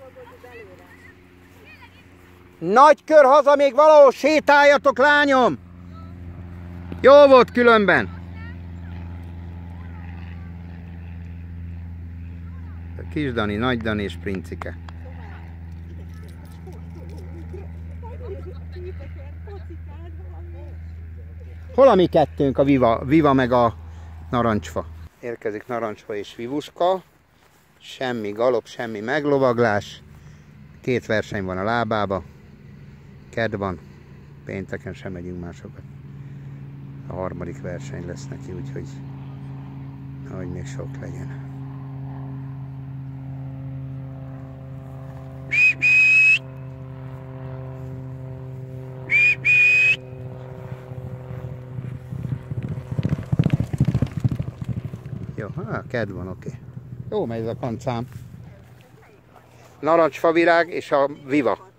Nagy kör haza, még valahol sétáljatok, lányom! Jó volt különben. Kis Dani, Nagy Dani és Princike. Hol a mi kettőnk, a Viva meg a Narancsfa? Érkezik Narancsfa és Vivuska. Semmi galop, semmi meglovaglás. 2 verseny van a lábába. Kedd van. Pénteken sem megyünk másokat. A 3. verseny lesz neki, úgyhogy nehogy még sok legyen. Jó, kedd van, oké. Jó megy ez a kancám. Narancsfavirág és a Viva.